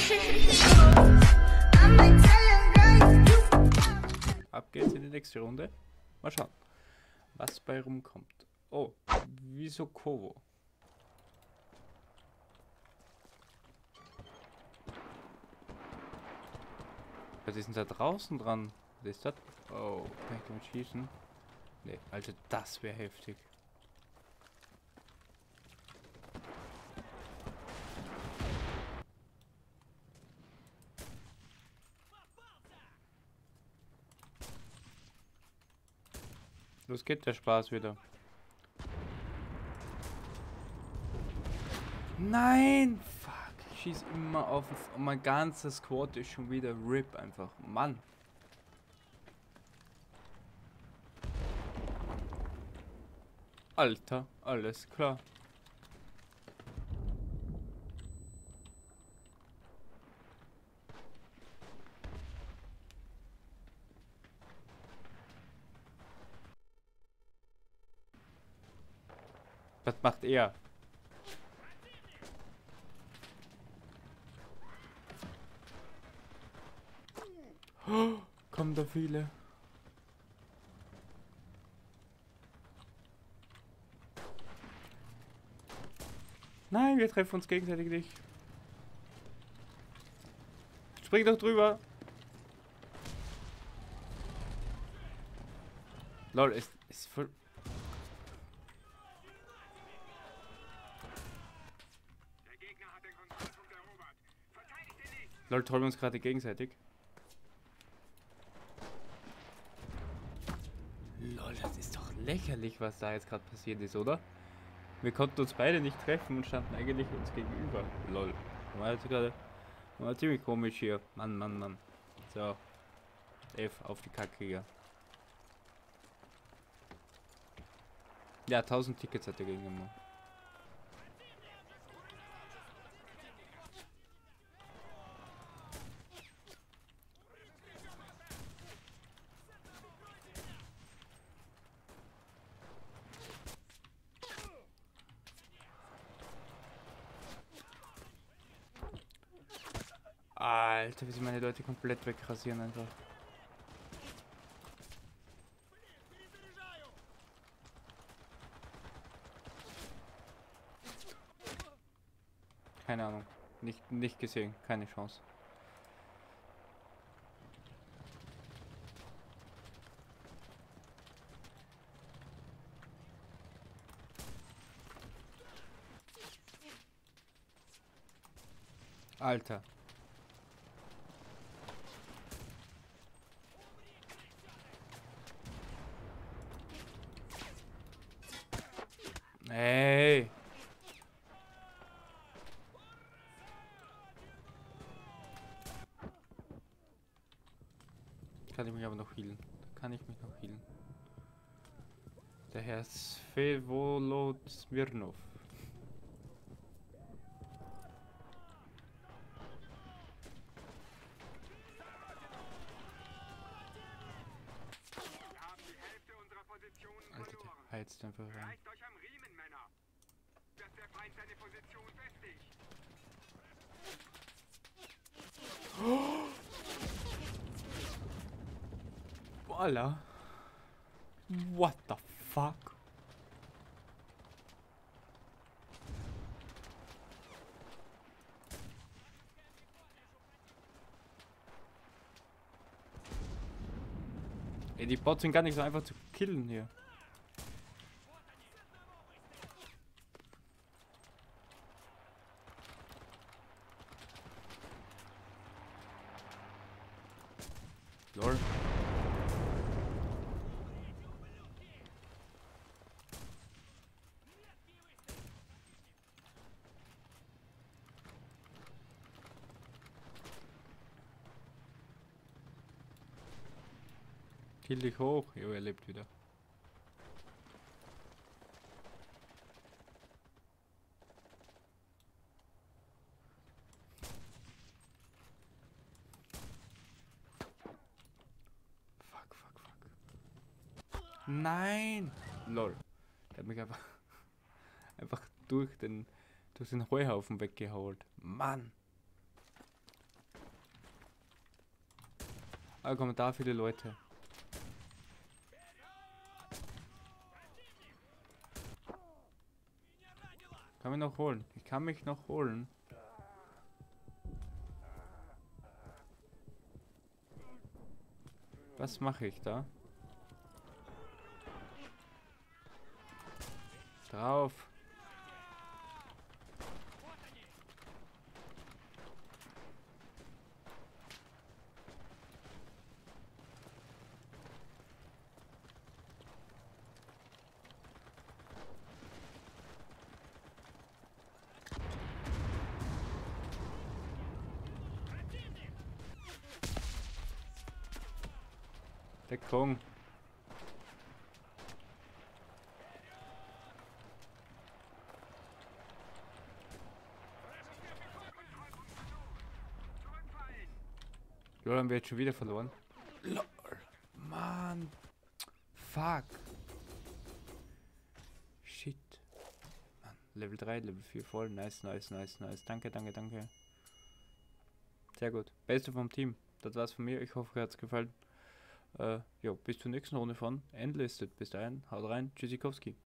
Ab geht's in die nächste Runde. Mal schauen, was bei rumkommt. Oh, wieso Kovo? Was ist denn da draußen dran? Was ist das? Oh, kann ich damit schießen? Ne, also das wäre heftig. Los geht der Spaß wieder. Nein! Fuck, ich schieß immer auf. Mein ganzes Squad ist schon wieder RIP einfach. Mann. Alter, alles klar. Was macht er? Oh, kommen da viele. Nein, wir treffen uns gegenseitig nicht. Spring doch drüber. Lol, ist voll... Lol, trollen wir uns gerade gegenseitig. Lol, das ist doch lächerlich, was da jetzt gerade passiert ist, oder? Wir konnten uns beide nicht treffen und standen eigentlich uns gegenüber. Lol. War ziemlich komisch hier. Mann, Mann, Mann. So. F auf die Kacke hier. Ja, 1000 Tickets hat er gegen gemacht. Alter, wie sie meine Leute komplett wegrasieren einfach. Keine Ahnung. Nicht gesehen. Keine Chance. Alter. Ey. Kann ich mich aber noch healen. Kann ich mich noch healen. Der Herr Svevolod Smirnov. Alter, der heizt einfach rein. Oh! Voila. What the fuck? Ey, die Bots sind gar nicht so einfach zu killen hier. Lol. Kill dich hoch. Jo, er lebt wieder. Nein! Lol. Der hat mich einfach durch den Heuhaufen weggehaut. Mann! Ah, kommen da viele Leute. Kann mich noch holen. Ich kann mich noch holen. Was mache ich da? Drauf. Deckung. Lol, haben wir jetzt schon wieder verloren? Lol. Mann. Fuck. Shit. Mann. Level 3, Level 4 voll. Nice, nice, nice, nice. Danke, danke, danke. Sehr gut. Beste vom Team. Das war's von mir. Ich hoffe, euch hat's gefallen. Ja, bis zur nächsten Runde von Endlisted. Bis dahin, haut rein. Tschüssikowski.